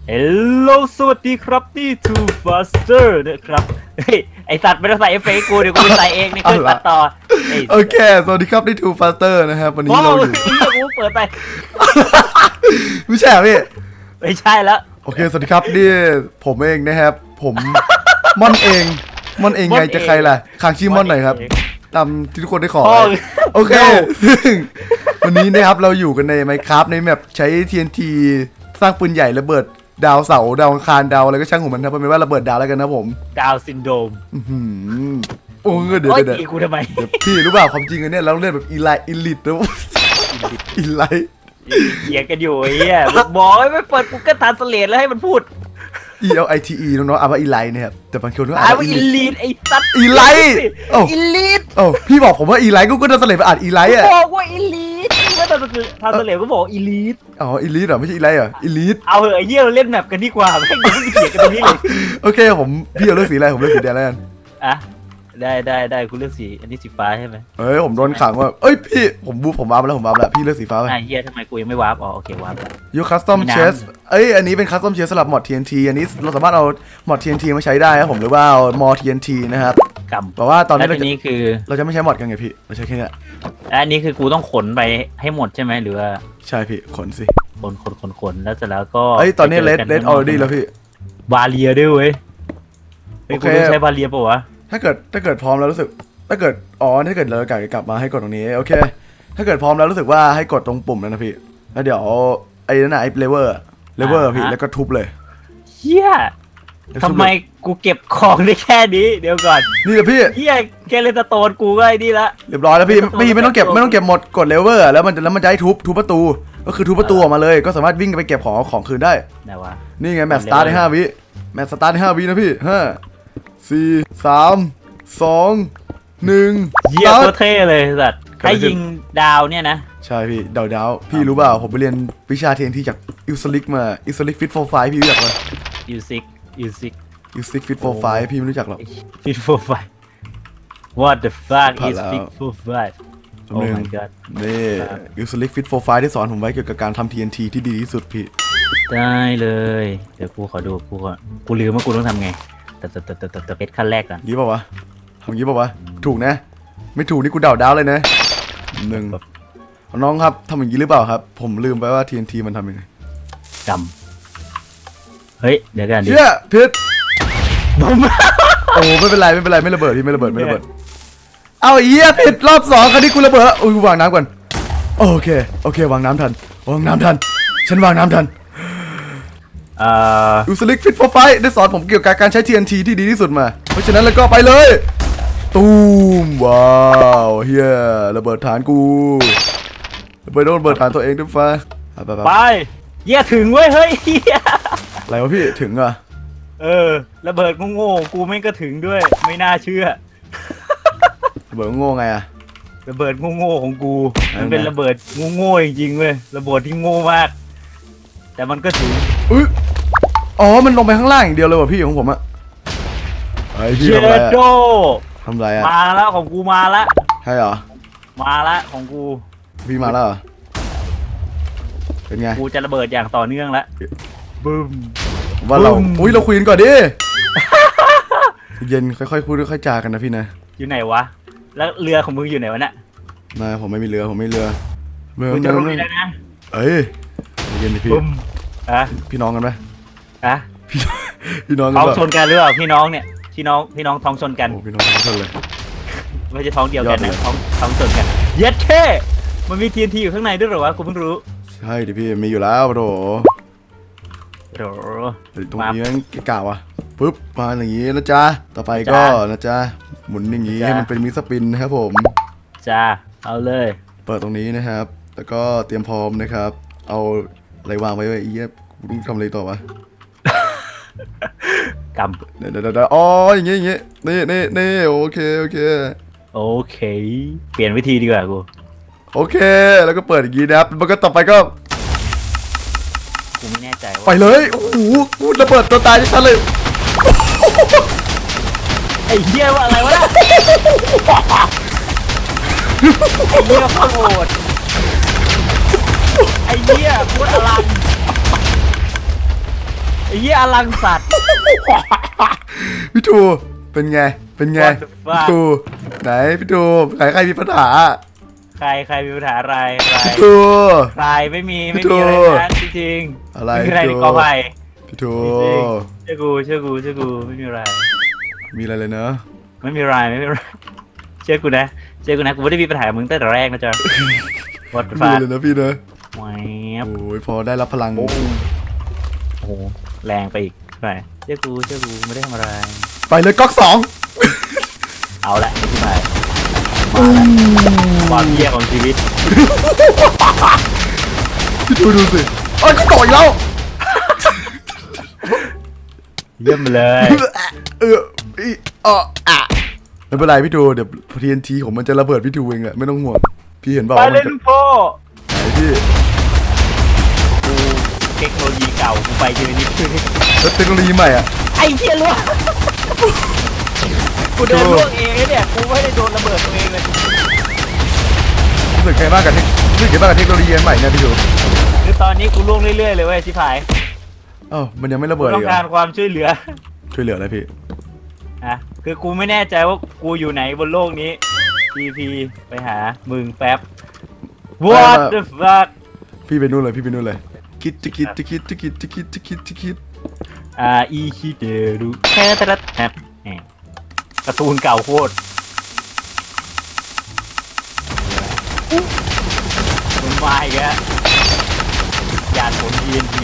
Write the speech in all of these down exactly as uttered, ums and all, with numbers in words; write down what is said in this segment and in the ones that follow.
เฮลโลสวัสดีครับนี่ Too Faster นะครับเฮ้ยไอสัตว์ไม่ต้องใส่เอฟเฟกต์กูเดี๋ยวกูใส่เองในเครื่องตัดต่อโอเคสวัสดีครับนี่ Too Faster นะครับวันนี้เราอยู่กูเปิดไปไม่ใช่พี่ไม่ใช่แล้วโอเคสวัสดีครับนี่ผมเองนะครับผมม่อนเองม่อนเองไงจะใครล่ะขางชื่อม่อนหน่อยครับตามที่ทุกคนได้ขอโอเคซึ่งวันนี้นะครับเราอยู่กันใน Minecraft ในแมปใช้ ที เอ็น ที สร้างปืนใหญ่ระเบิดดาวเสาดาวอังคารดาวอะไรก็ช่างของมันครับเป็นว่าระเบิดดาวแล้วกันนะผมดาวซินโดรมโอ้เดี๋ยวเดี๋ยวกูทำไมพี่รู้เปล่าความจริงอันนี้เราเล่นแบบอีไลอิลิทนะอีไลเถียงกันอยู่ไอ้เหี้ยบอกไม่เปิดกูก็ทานสเลดแล้วให้มันพูด E L I T E น้องๆอ่านว่าอีไลเนี่ยครับแต่บางคนก็อ่านว่าอีลีทไอ้สัตว์อีไลโอ้อีลีทโอ้พี่บอกผมว่าอีไลกูก็ทานสเลดไปอ่านอีไลอ่ะบอกว่าอีลีทไม่ทานสเลดทานสเลดก็บอกอีลีทอ๋ออีลีทเหรอไม่ใช่อีไลเหรออีลีทเอาเหอะไอ้เหี้ยเราเล่นแมปกันดีกว่าไม่ต้องไปเถียงกันตรงนี้เลยโอเคผมพี่เอาเลือกสีอะไรผมเลือกสีแดงแล้วกันอ่ะได้ได้ได้คุณเลือกสีอันนี้สีฟ้าใช่ไหมเอ้ยผมโดนขังว่าเอ้ยพี่ผมบูผมวาร์ปแล้วผมวาร์ปแล้วพี่เลือกสีฟ้าไปไอ้เหี้ยทำไมกูยังไม่วาร์ปอ๋อโอเควาร์ปแล้วยูคัสตอมเชสเอ้ยอันนี้เป็นคัสตอมเชสสำหรับมอด ที เอ็น ที อันนี้เราสามารถเอามอด ที เอ็น ที มาใช้ได้ครับผมหรือว่าเอามอ ที เอ็น ที นะครับแต่ว่าตอนนี้เราจะคือเราจะไม่ใช้มอดกันไงพี่เราใช้แค่นี้อันนี้คือกูต้องขนไปให้หมดใช่ไหมหรือว่าใช่พี่ขนสิขนขนขนขนแล้วเสร็จแล้วก็เอ้ยตอนนี้เลดเลดออร์ดี้แล้วพี่บาเรียด้วยเว้ยโอเคใช้บาเรียป่ะวะถ้าเกิดถ้าเกิดพร้อมแล้วรู้สึกถ้าเกิดอ๋อถ้าเกิดเรากลับกลับมาให้กดตรงนี้โอเคถ้าเกิดพร้อมแล้วรู้สึกว่าให้กดตรงปุ่มนั้นนะพี่แล้วเดี๋ยวไอ้นั่นน่ะไอ้เลเวอร์เลเวอร์พี่แล้วก็ทุบเลยเฮียทำไมกูเก็บของได้แค่นี้เดี๋ยวก่อนนี่แหละพี่เฮียแค่เลนสโตนกูก็ไอ้นี่ละเรียบร้อยแล้วพี่ไม่ไม่ต้องเก็บไม่ต้องเก็บหมดกดเลเวอร์แล้วมันแล้วมันจะให้ทุบทุบประตูก็คือทุบประตูออกมาเลยก็สามารถวิ่งไปเก็บของของคืนได้ไหนวะนี่ไงแมตช์สตาร์ทในห้าวิแมตช์สตาร์ทในห้าวินะพี่ห้าสี่สามสองหนึ่งเยี่ยมเท่เลยสัตว์ให้ยิงดาวเนี่ยนะใช่พี่ดาวดาวพี่รู้เปล่าผมไปเรียนวิชาเทนที่จากอิลสลิกมาอิลสลิกฟิตโฟร์ไฟพี่รู้จักไหมอิลซิกอิลซิกอิลสลิกฟิตโฟร์ไฟพี่ไม่รู้จักหรอกฟิตโฟร์ไฟ What the fuck is fit for five Oh my god นี่อิลสลิกฟิตโฟร์ไฟที่สอนผมไว้เกี่ยวกับการทำ ที เอ็น ที ที่ดีที่สุดพี่ได้เลยเดี๋ยวกูขอดูกูก่อนกูลืมว่ากูต้องทำไงแต่แต่แต่แต่แต่เพชรขั้นแรกก่อนยี่ป่าววะทำยี่ป่าววะถูกนะไม่ถูกนี่กูเดาดาวเลยนะหนึ่งน้องครับทำอย่างนี้หรือเปล่าครับผมลืมไปว่า ที เอ็น ที มันทำยังไงจำเฮ้ยเดี๋ยวกันดิเชี่ยพิษโอ้ไม่เป็นไรไม่เป็นไรไม่ระเบิดพี่ไม่ระเบิดไม่ระเบิดเอาเหี้ยพิษรอบสองครั้งนี้กูระเบิดอุ้ยวางน้ำก่อนโอเคโอเควางน้ำทันวางน้ำทันฉันวางน้ำทันอ่าอูสลิกฟิตโฟร์ไฟได้สอนผมเกี่ยวกับการใช้ ที เอ็น ที ที่ดีที่สุดมาเพราะฉะนั้นแล้วก็ไปเลยตูมว้าวเฮียระเบิดฐานกูระเบิดโดนระเบิดฐานตัวเองด้วยฟ้าไปไปเยี่ยถึงเว้ยเฮ้ยอะไรวะพี่ถึงอ่ะเออระเบิดโง่ๆกูไม่ก็ถึงด้วยไม่น่าเชื่อระเบิดโง่ไงอะระเบิดโง่ๆของกูมันเป็นระเบิดโง่ๆจริงๆเว้ยระเบิดที่โง่มากแต่มันก็ถึงอุ้ยอ๋อมันลงไปข้างล่างอย่างเดียวเลยว่ะพี่ของผมอะไอพี่ทำอะไรอะทำอะไรอะมาแล้วของกูมาแล้วใช่เหรอมาแล้วของกูพี่มาแล้วเหรอเป็นไงกูจะระเบิดอย่างต่อเนื่องแล้วบึ้มว่าเราอุ้ยเราคุยกันก่อนดิเย็นค่อยๆคุยค่อยๆจากันนะพี่นะอยู่ไหนวะแล้วเรือของมึงอยู่ไหนวะเนี่ยไม่ผมไม่มีเรือผมไม่เรือเรือจะลงไปได้นะเอ้ยเย็นดิพี่อะพี่น้องกันไหมอะพี่พี่น้องท้องชนกันหรือเปล่าพี่น้องเนี่ยพี่น้องพี่น้องท้องชนกันโอ้พี่น้องท้องชนเลยไม่ใช่ท้องเดียวกันนะท้องท้องชนกันเย็ดแค่มันมี ที เอ็น ที อยู่ข้างในด้วยหรอวะกูเพิ่งรู้ใช่ดิพี่มีอยู่แล้วโถโถตรงนี้กล่าวอ่ะปึ๊บมาอย่างนี้นะจ๊ะต่อไปก็นะจ๊ะหมุนอย่างนี้ให้มันเป็นมิสปินนะครับผมจ้าเอาเลยเปิดตรงนี้นะครับแล้วก็เตรียมพร้อมนะครับเอาอะไรวางไว้ไว้อีเยี่ยกูต้องทำอะไรต่อวะกำเดี๋ยวเดี๋ยวอ๋ออย่างงี้อย่างงี้นี่นี่นี่โอเคโอเคโอเคเปลี่ยนวิธีดีกว่ากูโอเคแล้วก็เปิดอย่างงี้นะครับมันก็ต่อไปก็กูไม่แน่ใจว่าไปเลยโอ้โหกูระเบิดตัวตายชัดเลยไอ้เหี้ยว่าอะไรวะเนี่ยไอ้เหี้ยข้าวโหดไอ้เหี้ยพูดอลังไอ้เหี้ยอลังสัตว์พี่ทูเป็นไงเป็นไง What the fuck พี่ทูไหนพี่ทูใครใครมีปัญหาใครใครมีปัญหาอะไรใครพี่ทูใครไม่มีไม่พี่มีโจอะไรนะจริงๆอะไรไม่มีอะไรพี่ในโจกอไผ่พี่ทูจริงๆเชื่อกูเชื่อกูเชื่อกูไม่มีอะไรมีอะไรเลยเนอะไม่มีอะไรไม่มีอะไรเชื่อกูนะเชื่อกูนะกูไม่ได้มีปัญหากับมึงตั้งแต่แรกนะจ๊ะ What the มี fuck เลยนะพี่เนอะแหวบโอ้ยพอได้รับพลังโอ้โหแรงไปอีกไปเชื่อกูเชื่อกูไม่ได้ทำอะไรไปเลยก๊อกสองเอาละไม่ใช่มาละความเยี่ยของชีวิตพี่ทูดูสิเอ้ยก็ต่ออีกแล้วเยี่ยมเลยเอออีเอออะไม่เป็นไรพี่ทูเดี๋ยว ที เอ็น ที ผมมันจะระเบิดพี่ทูเองแหละไม่ต้องห่วงพี่เห็นเปล่าไปว่าเลมัยนจะลูกพ่อไหนพี่กูเทคโนโลยีเก่ากูไปทีละนิดแล้วเทคโนโลยีใหม่อ่ะไอ้เหี้ยล่วงกูเดินล่วงเองเนี่ยกูไม่ได้โดนระเบิดตัวเองเลยรู้สึกไงบ้างกับเทครู้สึกไงบ้างกับเทคโนโลยีใหม่เนี่ยพี่ทูคือตอนนี้กูล่วงเรื่อยๆเลยเว้ยชิบหายเอ้ามันยังไม่ระกูเบิดต้อีอก งเหรการอความช่วยเหลือช่วยเหลืออะไรพี่อ่ะคือกูไม่แน่ใจว่ากูอยู่ไหนบนโลกนี้พีพีไปหามึงแป๊บ What the fuck พี่ไปนู่นเลยพี่ไปนู่นเลยคิดจะคิดจะคิดจะคิดจะคิดจะคิดจะคิดอ่าอีคิเดรุแค่ตะรัดแฮปแหมการ์ตูนเก่าโคตรมันมาอีกแล้วยานผล ที เอ็น ที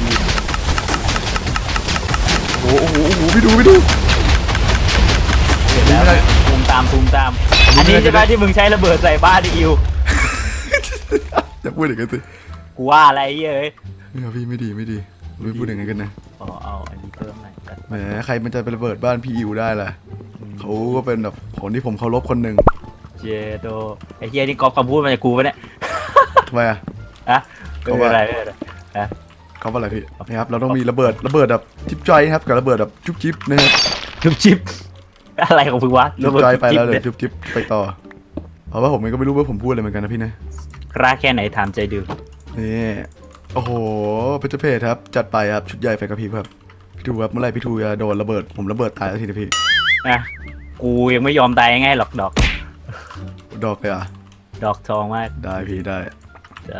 โอ้โหโอ้โหพี่ดูพี่ดูเห็นแล้วตูมตามตูมตาม อันนี้ใช่ไหมที่มึงใช้ระเบิดใส่บ้านดิอิวอย่าพูดอย่างนั้นสิกูว่าอะไรเย้ยไม่เอาพี่ไม่ดีไม่ดีไม่พูดอย่างนั้นกันนะอ๋อเอาอันนี้เพิ่มหน่อยกันแหมใครมันจะไประเบิดบ้านพี่อิวได้ล่ะเขาก็เป็นแบบคนที่ผมเคารพคนหนึ่งเจโดไอ้เฮียนี่ก๊อปคำพูดมาจากกูปะเนี่ยทำไมอ่ะอะไม่เป็นไรไม่เป็นไรฮะเขาว่าอะไรพี่นะครับเราต้องมีระเบิดระเบิดแบบจิ๊บจอยนะครับกับระเบิดแบบจุ๊บจิ๊บนะครับจุ๊บจิ๊บอะไรของมึงวะจุ๊บจอยไปแล้วเลยจิ๊บจุ๊บจิ๊บไปต่อเพราะว่าผมเองก็ไม่รู้ว่าผมพูดอะไรเหมือนกันนะพี่นะรักแค่ไหนถามใจดูนี่โอ้โหเพชรเพชรครับจัดไปครับชุดใหญ่ไฟกระพริบครับพี่ทูครับเมื่อไหรพี่ทูจะโดนระเบิดผมระเบิดตายแล้วทีนะพี่นะกูยังไม่ยอมตายง่ายๆหรอกดอกดอกเลยอ่ะดอกทองมากได้พี่ได้ได้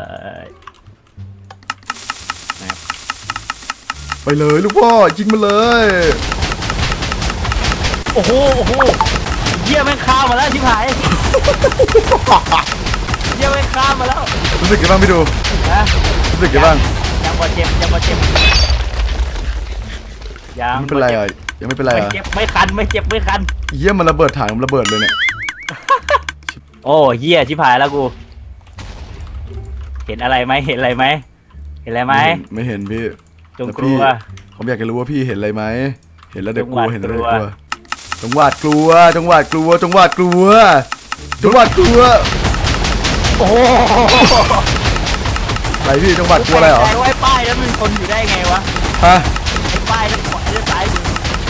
ไปเลยลูกพ่อยิงมาเลยโอ้โหโอ้โหเยี่ยแม่งข้ามมาแล้วชิบหายเยี่ยแม่งข้ามมาแล้วรู้สึกยังบ้างพี่ดูนะรู้สึกยังบ้างยังบ่เจ็บยังบ่เจ็บยังไม่เป็นไรอ่ะยังไม่เป็นไรไม่อ่ะเจ็บไม่คันไม่เจ็บไม่คันเยี่ยมมันระเบิดถังมันระเบิดเลยเนี่ยโอ้เหี้ยชิบหายแล้วกู เห็นอะไรไหมเห็นอะไรไหมเห็นอะไรไหมไม่เห็นพี่จงกลัวผมอยากจะรู้ว่าพี่เห็นอะไรไหมเห็นแล้วเดี๋ยวกลัวจงหวาดเห็นแล้วเดี๋ยวกกลัลัววจงหวาดกลัวจงหวาดกลัวจงหวาดกลัวจงหวาดกลัวโอ้โหอะไรพี่จงหวาดกลัวอะไรเหรอไอ้ไว้ป้ายแล้วมันคนอยู่ได้ไงวะฮะไอ้ป้ายแล้วขวาแล้วซ้ายมือ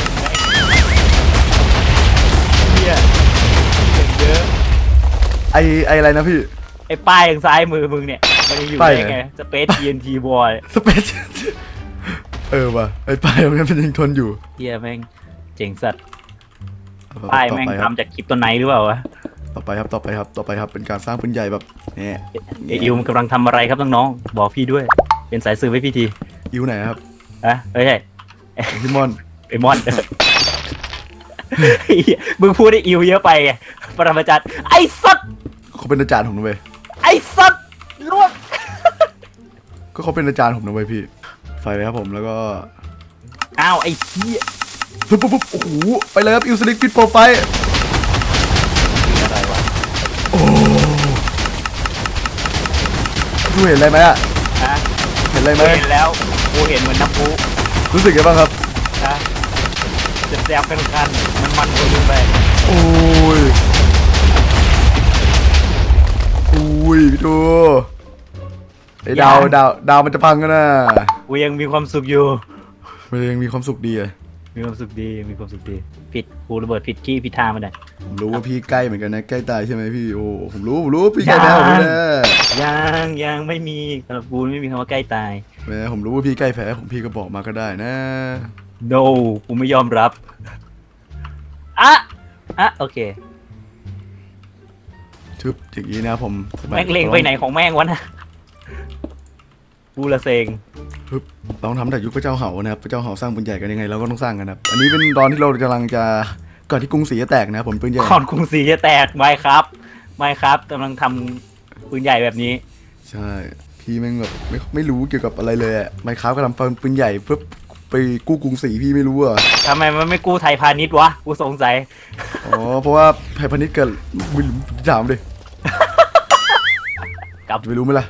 เหี้ยเยอะไอไออะไรนะพี่ไอ้ป้ายทางซ้ายมือมึงเนี่ยมันจะอยู่ป้ายได้ไหนไงสเปซ ที เอ็น ที บอยสเปซเออว่ะไอป้ายมันยังยังทนอยู่เฮียแม่งเจ๋งสัตว์ป้ายต่อแม่งไปครับทำจากคลิปตัวไหนหรือเปล่าวะต่อไปครับต่อไปครับต่อไปครับเป็นการสร้างปืนใหญ่แบบนี่ไออิวมันกำลังทำอะไรครับน้องๆบอกพี่ด้วย เป็นสายสืบให้พี่ทีอิวไหนครับอะไม่ใช่พี่มอนไอมอนเหี้ยมึงพูดไออิวเยอะไปไงปรมาจารย์ไอสัตว์เขาเป็นอาจารย์ผมนะเว้ยไอสัตว์ลวกก็เขาเป็นอาจารย์ผมนะเว้ยพี่ไฟเลยครับผมแล้วก็อ้าวไอเหี้ยปุ๊บปุ๊บปุ๊บโอ้โหไปเลยครับอิวสลิกฟิตโปรไฟอะไรวะโอ้ดูเห็นอะไรไหมอะฮะเห็นอะไรไหมกูเห็นแล้วกูเห็นเหมือนน้ำพุรู้สึกยังไงบ้างครับฮะจะแซวกันกันมันมันคนลืมไปโอ้ยโอ้ยพี่ดูไอ้ดาวดาวดาวมันจะพังกันนะกูยังมีความสุขอยู่มันยังมีความสุขดีอะมีความสุขดีมีความสุขดีผิดกูระเบิดผิดที่ผิดทางมาได้ผมรู้ว่าพี่ใกล้เหมือนกันนะใกล้ตายใช่ไหมพี่โอ้ผมรู้ผมรู้ว่าพี่ใกล้แล้วผมรู้นะยังยังไม่มีสำหรับกูไม่มีคำว่าใกล้ตายแหมผมรู้ว่าพี่ใกล้แพ้ผมพี่ก็บอกมาก็ได้นะ no กูไม่ยอมรับอ่ะอ่ะโอเคทึบอย่างนี้นะผมแม่งเลงไปไหนของแม่งวะนะกูละเซงทึบต้องทำแต่ยุคพระเจ้าเหานะครับพระเจ้าเหาสร้างปืนใหญ่กันยังไงเราก็ต้องสร้างกันครับอันนี้เป็นตอนที่เรากำลังจะก่อนที่กรุงศรีจะแตกนะผมปืนใหญ่ก่อนกรุงศรีจะแตกไม่ครับไม่ครับกำลังทำปืนใหญ่แบบนี้ใช่พี่แม่งแบบไม่ไม่รู้เกี่ยวกับอะไรเลยอะไมค์ครับก็ทำปืนใหญ่ปุ๊บไปกู้กรุงศรีพี่ไม่รู้อะทำไมมันไม่กู้ไทยพาณิชย์วะกูสงสัยอ๋อเพราะว่าไทยพาณิชย์เกิดไม่รู้ถามดิกลับจะไปรู้ไหมล่ะ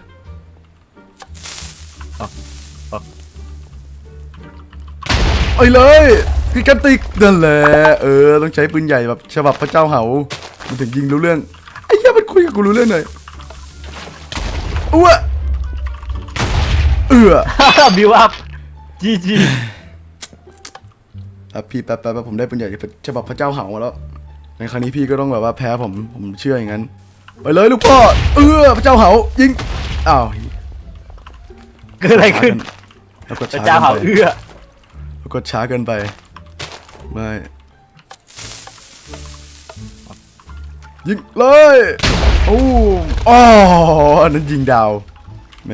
อ๋ออ๋อเอ้ยเลยพี่กันติกนั่นแหละเออต้องใช้ปืนใหญ่แบบฉบับพระเจ้าเหามันถึงยิงรู้เรื่องไอ้เหี้ยมันคุยกับกูรู้เรื่องหน่อยอ้วเอือบิวอัพจีจีครับพี่แป๊บแป๊บแป๊บผมได้ปืนใหญ่ฉบับพระเจ้าเหามาแล้วในครั้งนี้พี่ก็ต้องแบบว่าแพ้ผมผมเชื่ออย่างนั้นไปเลยลูกพ่อเออพระเจ้าเหายิงอ้าวเกิดอะไรขึ้นแล้วกดพระช้าเจ้าเกิเห่านไปเอื้อแล้วกดช้าเกินไปไม่ยิงเลยโอ้อ๋ออันนั้นยิงดาวแหม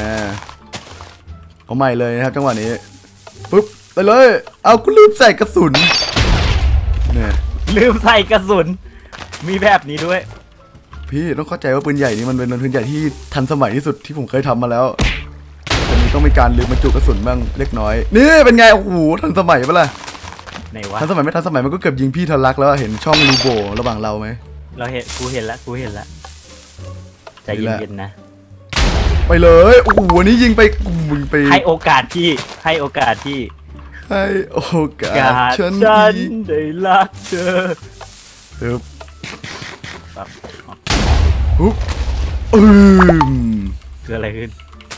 เอาใหม่เลยนะครับจังหวะนี้ปุ๊บไปเลยเอากูลืมใส่กระสุนเนี่ยลืมใส่กระสุนมีแบบนี้ด้วยพี่ต้องเข้าใจว่าปืนใหญ่นี่มันเป็นปืนใหญ่ที่ทันสมัยที่สุดที่ผมเคยทำมาแล้วจะมีต้องมีการลืมบรรจุกระสุนบ้างเล็กน้อยนี่เป็นไงโอ้โหทันสมัยปะล่ะไหนวะทันสมัยไม่ทันสมัยมันก็เกือบยิงพี่ทะลักแล้วเห็นช่องรูโบระหว่างเราไหมเราเห็นกูเห็นแล้วกูเห็นแล้วใจเย็นๆนะไปเลยโอ้โหวันนี้ยิงไปมึงไปให้โอกาสที่ให้โอกาสที่ให้โอกากาสรฉันฉันอีกได้รักเธอปึ๊บแบบปุ๊บอืมเกิดอะไรขึ้น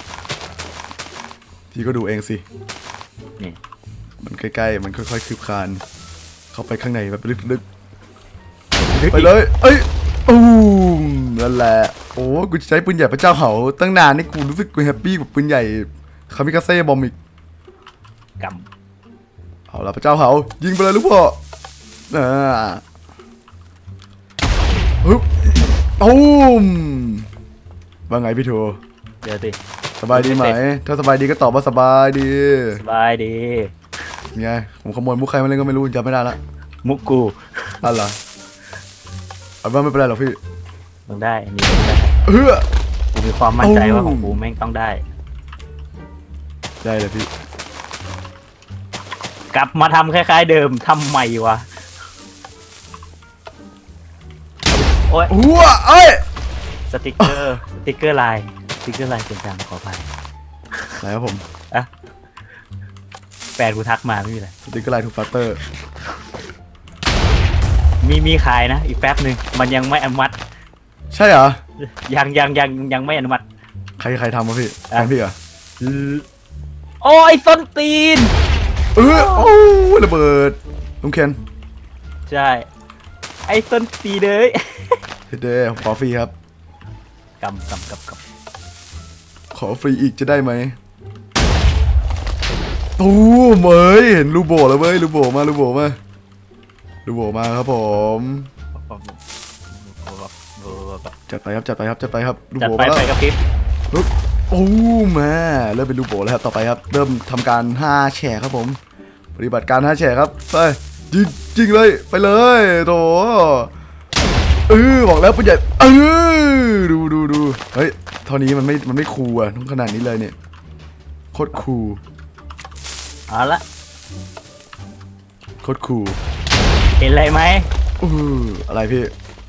พี่ก็ดูเองสินี่มันใกล้ๆมันค่อยๆคืบคลานเข้าไปข้างในแบบลึกๆไปเลยเอ้ยอู้มนั่นแหละโอ้กูจะใช้ปืนใหญ่พระเจ้าเหาตั้งนานนี่กูรู้สึกกูแฮปปี้กับปืนใหญ่คามิกาเซ่บอมอีกกเอาละพระเจ้าเหายิงไปเลยลูกพ่ออ่าฮึบตูมว่าไงพี่โทำเดี๋ยวสิสบายดีไหม ถ้าสบายดีก็ตอบว่าสบายดีสบายดีไงผมขโมยมุกใครมาเล่นก็ไม่รู้จำไม่ได้ละมุกกูอะไรเอาว่าไม่เป็นไรหรอกพี่ต้องได้อันนี้ต้องได้เฮ้อกูมีความมั่นใจว่าโอ้ของกูแม่งต้องได้ได้เลยพี่กลับมาทำคล้ายๆเดิมทำใหม่วะโอ้ยหัวเอ้ยสติกเกอร์สติกเกอร์ลายสติกเกอร์ลายเสียงดังขออภัยไหนครับผมอะแฟนกูทักมาไม่มีอะไรสติ๊กเกอร์ไลน์ทูฟัตเตอร์มีมีขายนะ อีกแป๊บหนึ่งมันยังไม่อนุมัติใช่เหรอยังยังยังยังไม่อนุมัติใครใครทำวะพี่แฟอ่ะนพี่เหรอโอ้ยส้นตีนเออโอ้ระเบิดลุงเคนใช่ ไอ้ส้นตีนเลยเฮ้ยเด้ขอฟรีครับกำกำกำกขอฟรีอีกจะได้ไหมตูมเอ้ยเห็นลูโบแล้วเว้ยลูโบมาลูโบมาลูโบมาครับผมำจัดไปครับจัดไปครับจัดไปครับลูจัดโบไปมาแล้วไปกับพริบปึ๊บโอ้แม่เริ่มเป็นลูโบแล้วครับต่อไปครับ เริ่มทำการห้าแฉกครับผม ปฏิบัติการห้าแฉกครับไปยิงยิงเลยไปเลยโถเออบอกแล้วปืนใหญ่เออดูดูดูเฮ้ยเท่านี้มันไม่มันไม่คูลอะต้องขนาดนี้เลยเนี่ยโคตรคูลเอาละโคตรคูลเห็นอะไรไหมอืออะไรพี่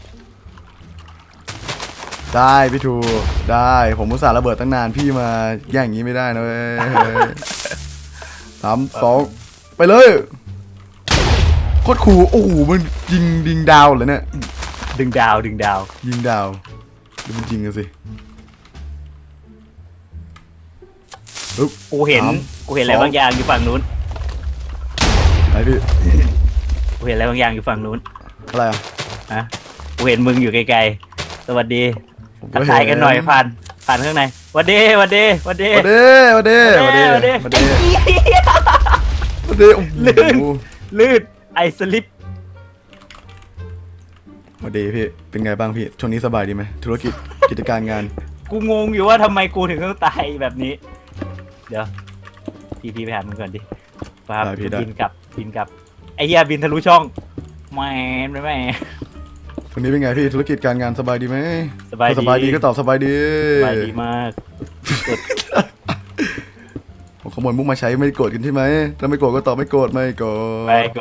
ได้พี่ทูได้ผมมุตส่าห์ระเบิดตั้งนานพี่มาแย่งอย่างนี้ไม่ได้นะเว้ยสามสองไปเลยโคตรคูลโอ้โหมันยิงยิงดาวเลยเนี่ยดึงดาวดึงดาวยิงดาวดูมันยิงกันสิปึ๊บกูเห็นสามกูเห็นอะไรสองบางอย่างอยู่ฝั่งนู้นไหนพี่กูเห็นอะไรบางอย่างอยู่ฝั่งนู้นอะไรอ่ะฮะกูเห็นมึงอยู่ไกลๆสวัสดีผมทักทายกันหน่อยเผ่านผ่านข้างในวันเดย์วันเดย์วันเดย์มาเด้มาเด้มาเด้วันเดย์มาเด้ไอ้เหี้ยมาเด้โอ้โหลื่น ลื่นไอสลิปมาเด้พี่เป็นไงบ้างพี่ช่วงนี้สบายดีไหมธุรกิจกิจการงานกูงงอยู่ว่าทำไมกูถึงต้องตายแบบนี้ เดี๋ยวพี่พี่ไปหามึงก่อนดิฟ้าบินกลับบินกลับไอ้เหี้ยบินทะลุช่องแม่ไม่แม่ช่วงนี้เป็นไงพี่ธุรกิจการงานสบายดีไหมสบายดีถ้สบายดีก็ตอบสบายดีสบายดีมากสุดผมขโมยมุกมาใช้ไม่โกรธกันใช่ไหมถ้าไม่โกรธก็ตอบไม่โกรธไม่โกรธไปโก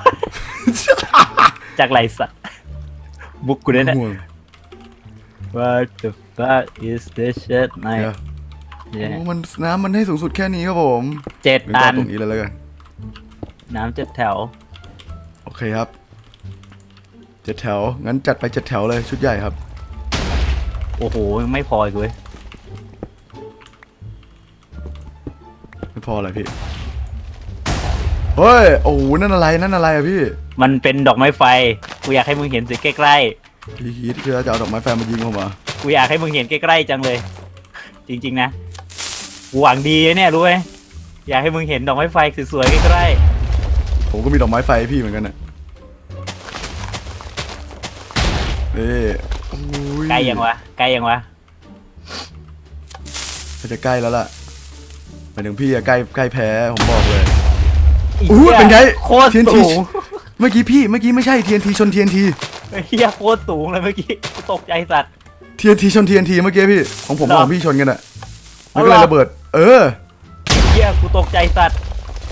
จากไรสัตว์บุกกูได้เนี่ยห่วง What the fuck is this shit ไม่เดี๋ยวโอ้มันน้ำมันให้สูงสุดแค่นี้ครับผมเจ็ดงั้นก็อันตรงนี้เลยแล้วกันน้ำเจ็ดแถวโอเคครับเจ็ดแถวงั้นจัดไปเจ็ดแถวเลยชุดใหญ่ครับโอ้โหยังไม่พออีกเว้ยไม่พออะไรพี่เฮ้ยโอ้โหนั่นอะไรนั่นอะไรอะพี่มันเป็นดอกไม้ไฟกูอยากให้มึงเห็นสิใกล้พี่คิดคือจะเอาดอกไม้ไฟมายิงผมเหรอๆกูอยากให้มึงเห็นใกล้ๆจังเลย จริงๆนะกูหวังดีนะเนี่ยรู้ไหมอยากให้มึงเห็นดอกไม้ไฟสวยๆใกล้ผมก็มีดอกไม้ไฟให้พี่เหมือนกันน่ะนี่โอ้ยๆใกล้ยังวะใกล้ยังวะจะใกล้แล้วล่ะหมายถึงพี่อะใกล้ใกล้แพ้ผมบอกเลยอีอู้หี้ยเป็นไงโคตรทีสูงเมื่อกี้พี่เมื่อกี้ไม่ใช่ ที เอ็น ที ชน ที เอ็น ทีไอ้เฮียโคตรสูงเลยเมื่อกี้กูตกใจสัตว์ที เอ็น ที ชน ที เอ็น ที เมื่อกี้พี่ของผมเหรกัอบของพี่ชนกันอะมันเอาก็เลยเหรอระเบิด เออเฮียกูตกใจสัตว์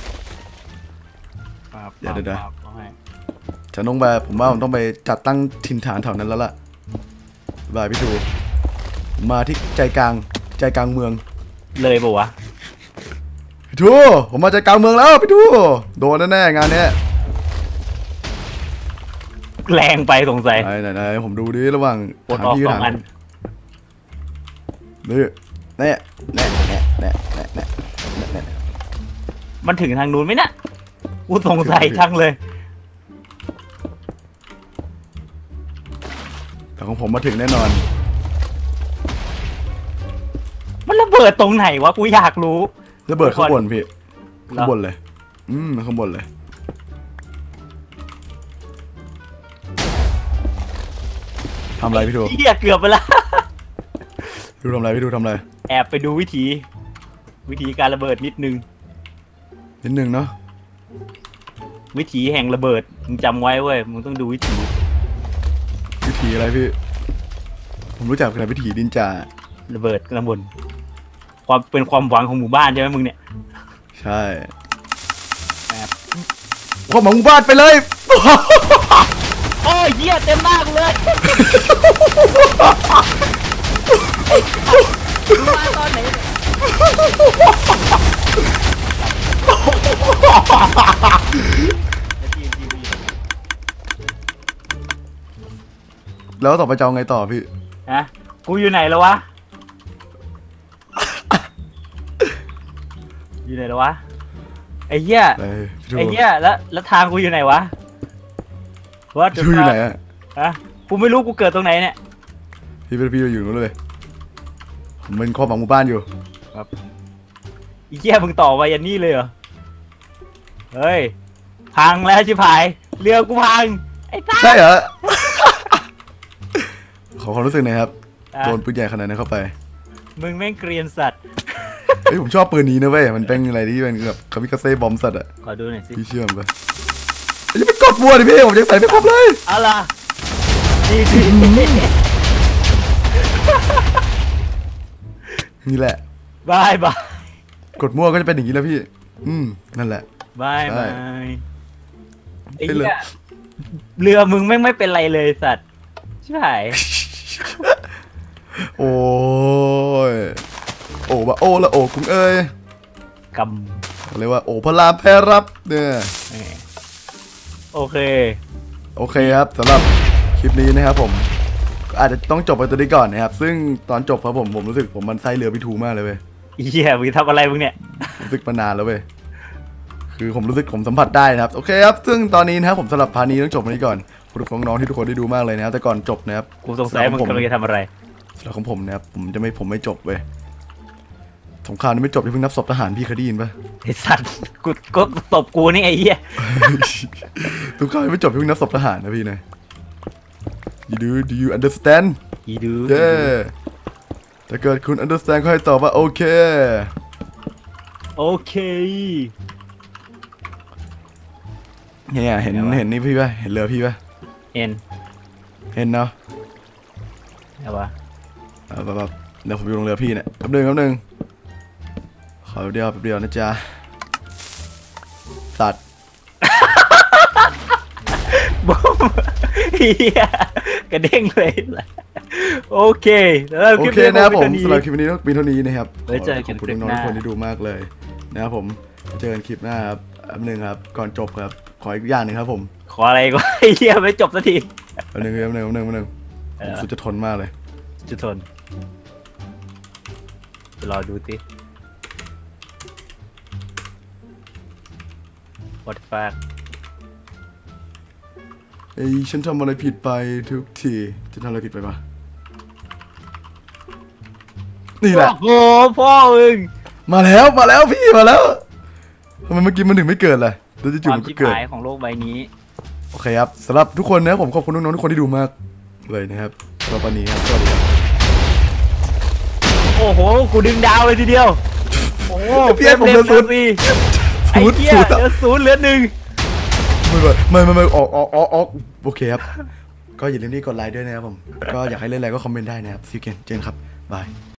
เดี๋ยวเดี๋ยวเดี๋ยวอาให้ฉันต้องไปผมว่าผมต้องไปจัดตั้งถิ่นฐานแถวนั้นแล้วล่ะบายพี่ทูมาที่ใจกลางใจกลางเมืองเลยปะวะพี่ทูผมมาใจกลางเมืองแล้วพี่ทูโดนแน่ๆงานเนี้ยแรงไปสงสัยไหนไหนไหนผมดูดิระหว่างปลดออกพี่สอถาง มอันนี่แน่แน่แน่แน่แน่แน่แน่มันถึงทางนู้นไหมเนี่ยกูสงสัยจังเลยแต่ของผมมาถึงแน่นอนมันระเบิดตรงไหนวะกูอยากรู้ระเบิดข้างบนพี่เหรอข้างบนเลย อืมข้างบนเลยทำอะไรพี่ทูเฮียเกือบไปละพี่ทูทำอะไรพี่ทูทำอะไรแอบไปดูวิธี วิธีการระเบิดนิดนึงนิดนึงเนาะวิธีแห่งระเบิดมึงจำไว้เว้ยมึงต้องดูวิธีวิธีอะไรพี่ ผมรู้จักแต่วิธีดินจาระเบิดกระบนความเป็นความหวังของหมู่บ้านใช่ไหมมึงเนี่ยใช่แอบความหวังหมู่บ้านไปเลยโอ้ยเหี้ยเต็มหน้ากูเลยมึงมาตอนไหนเนี่ยแล้วต่อไปจะเอาไงต่อพี่ฮะกูอยู่ไหนแล้ววะ อยู่ไหนแล้ววะไอ้เหี้ยเอ้ยพี่ทูไอ้เหี้ยแล้วแล้วทางกูอยู่ไหนวะว่าพี่ทูอยู่ไหนอะฮะกูไม่รู้กูเกิดตรงไหนเนี่ยพี่เป็นพี่อยู่นู้นเลยผมเป็นความหวังหมู่บ้านอยู่ไอ้เหี้ยมึงต่อไปยันนี่เลยเหรอเฮ้ยพังแล้วชิบหายเรือกูพังไอ้ตาใช่เหรอ ขอความรู้สึกหน่อยครับอ่ะโดนปืนใหญ่ขนาดนั้นเข้าไปมึงแม่งเกรียนสัตว์เฮ้ยผมชอบปืนนี้นะเว้ย มันเป็นอะไรที่เป็นแบบคามิคาเซ่บอมสัตว์อะขอดูหน่อยสิพี่เชื่อมปะอย่าไปกดบัวดิพี่ผมยังใส่ไม่ครบเลยเอาล่ะดีดีนี่แหละบายบายกดมั่วก็จะเป็นอย่างนี้แล้วพี่ อืมนั่นแหละบายใช่บายไอ้เป็นเลยเหี้ยเรือมึงแม่งไม่เป็นไรเลยสัตว์ชิบหายโอ้ยโอ้บะโอ้ละโอ้กุ้งเอ้ยกเรียกว่าโอ้พระรามแพ้รับเนี่ยำแหมโอเคโอเคครับสำหรับคลิปนี้นะครับผมก็อาจจะต้องจบไปตัวนี้ก่อนนะครับ ซึ่งตอนจบครับผมผมรู้สึกผมมันไส้เรือพี่ทูมากเลยเว้ยไอ้เหี้ยมึงทำอะไรมึงเนี่ยรู้สึกมานานแล้วเว้ยคือผมรู้สึกผมสัมผัสได้นะครับโอเคครับซึ่งตอนนี้นะครับผมสำหรับพาร์ทนี้ต้องจบไปนี้ก่อนขอบคุณน้องๆที่ทุกคนได้ดูมากเลยนะครับแต่ก่อนจบนะครับกูสงสัยมึงกำลังจะทำอะไรสำหรับของผมนะครับผมจะไม่ผมไม่จบเว้ยสงครามนี่ไม่จบอย่าเพิ่งนับศพทหารพี่เคยได้ยินปะไอสัตว์กูก็ตบกูนี่ไอ้เหี้ยสงครามยังไม่จบอย่าเพิ่งนับศพทหารนะพี่นะ you do do you understand อีดูเย้ถ้าเกิดคุณ understand ก็ให้ตอบว่าโอเคโอเคเนี่ยเห็นเห็นนี่พี่ปะเห็นเรือพี่ปะเอ็นเห็นเนาะเอาวะเอาแบบแบบเดี๋ยวผมอยู่ลงเรือพี่เนี่ยแป๊บนึงแป๊บนึงขอแป๊บเดียวแป๊บเดียวนะจ๊ะสัตว์บุ้มเฮียกระเด้งเลยโอเคแล้วโอคลิปเคนี้นะครับผมไว้สำหรับคลิปนี้ต้องมีเท่านี้นะครับไว้เจอกันขอบคุณคลิปน้องหๆน้าทุกคนที่ดูมากเลยนะครับผมเจอกันคลิปหน้าครับแป๊บนึงครับก่อนจบครับขออีกอย่างหนึ่งครับผมขออะไรก็ไอ้เฮียไม่จบสักทีแป๊บนึงแป๊บนึงแป๊บนึงแป๊บนึงเออสุดจะทนมากเลยจะทนรอดูสิ what fuck เอ้ยฉันทำอะไรผิดไปทุกทีฉันทำอะไรผิดไปปะนี่แหละโอ้โหพ่อมึงมาแล้วมาแล้วพี่มาแล้วทำไมเมื่อกี้มันถึงไม่เกิดล่ะแล้วคจู่วามๆมันชิก็บเกิดหายของโลกใบนี้โอเคครับสำหรับทุกคนนะครับผมขอบคุณน้องๆทุกคนที่ดูมากเลยนะครับสำหรับวันนี้ครับสวัสดีครับโอ้โหกูดึงดาวเลยทีเดียวโอ้โหพี่ให้ผมเหลือศูนย์สิไอ้ศูนย์เหี้ยศูนย์เหลือศูนย์เหลือหนึ่งไม่ไม่ไม่ไม่ออกออกออกออกโอเคครับก็อย่าลืมที่กดไลค์ด้วยนะครับผมก็อยากให้เล่นอะไรก็คอมเมนต์ได้นะครับซีเกนเจนครับบาย